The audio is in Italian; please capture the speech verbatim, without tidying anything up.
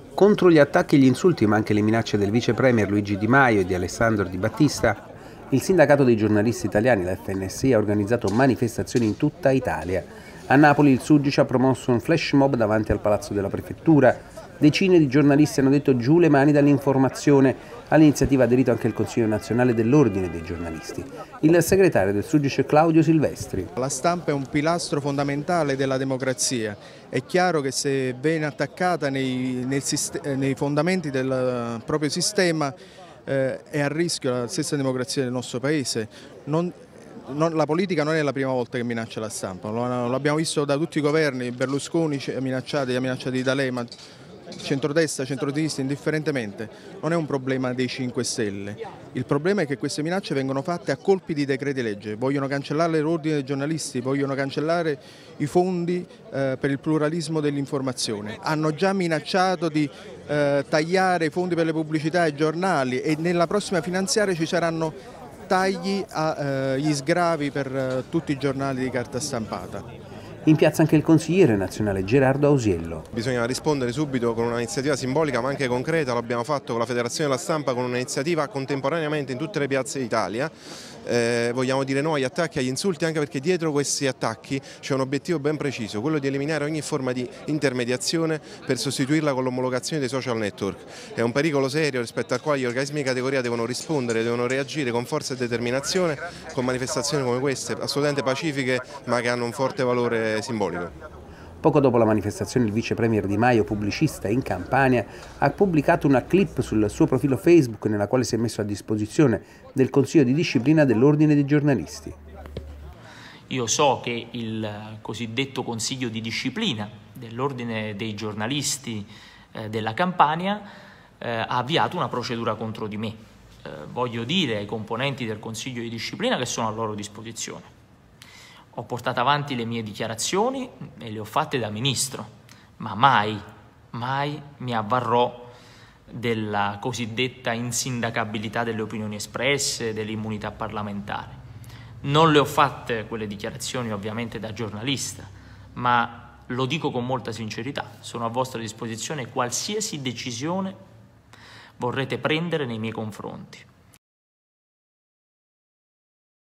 Contro gli attacchi e gli insulti, ma anche le minacce del vice premier Luigi Di Maio e di Alessandro Di Battista, il sindacato dei giornalisti italiani, la F N S I, ha organizzato manifestazioni in tutta Italia. A Napoli il Sudice ha promosso un flash mob davanti al Palazzo della Prefettura. Decine di giornalisti hanno detto giù le mani dall'informazione. All'iniziativa ha aderito anche il Consiglio nazionale dell'Ordine dei giornalisti. Il segretario del Sudice Claudio Silvestri. La stampa è un pilastro fondamentale della democrazia. È chiaro che se viene attaccata nei, nel, nei fondamenti del proprio sistema eh, è a rischio la stessa democrazia del nostro Paese. Non, non, la politica non è la prima volta che minaccia la stampa, lo, l'abbiamo visto da tutti i governi, Berlusconi ha minacciati, ha minacciati D'Alema, centrodestra, centrosinistra, indifferentemente. Non è un problema dei cinque Stelle, il problema è che queste minacce vengono fatte a colpi di decreti legge, vogliono cancellare l'ordine dei giornalisti, vogliono cancellare i fondi eh, per il pluralismo dell'informazione, hanno già minacciato di eh, tagliare i fondi per le pubblicità ai giornali e nella prossima finanziaria ci saranno tagli agli eh, sgravi per eh, tutti i giornali di carta stampata. In piazza anche il consigliere nazionale Gerardo Ausiello. Bisogna rispondere subito con un'iniziativa simbolica ma anche concreta, lo abbiamo fatto con la Federazione della Stampa con un'iniziativa contemporaneamente in tutte le piazze d'Italia. Eh, vogliamo dire no agli attacchi e agli insulti anche perché dietro questi attacchi c'è un obiettivo ben preciso, quello di eliminare ogni forma di intermediazione per sostituirla con l'omologazione dei social network. È un pericolo serio rispetto al quale gli organismi di categoria devono rispondere, devono reagire con forza e determinazione con manifestazioni come queste, assolutamente pacifiche ma che hanno un forte valore simbolico. Poco dopo la manifestazione il vice premier Di Maio, pubblicista in Campania, ha pubblicato una clip sul suo profilo Facebook nella quale si è messo a disposizione del Consiglio di disciplina dell'Ordine dei giornalisti. Io so che il cosiddetto Consiglio di disciplina dell'Ordine dei giornalisti eh, della Campania eh, ha avviato una procedura contro di me. Eh, voglio dire ai componenti del Consiglio di disciplina che sono a loro disposizione. Ho portato avanti le mie dichiarazioni e le ho fatte da ministro, ma mai, mai mi avvarrò della cosiddetta insindacabilità delle opinioni espresse, dell'immunità parlamentare. Non le ho fatte quelle dichiarazioni ovviamente da giornalista, ma lo dico con molta sincerità, sono a vostra disposizione qualsiasi decisione vorrete prendere nei miei confronti.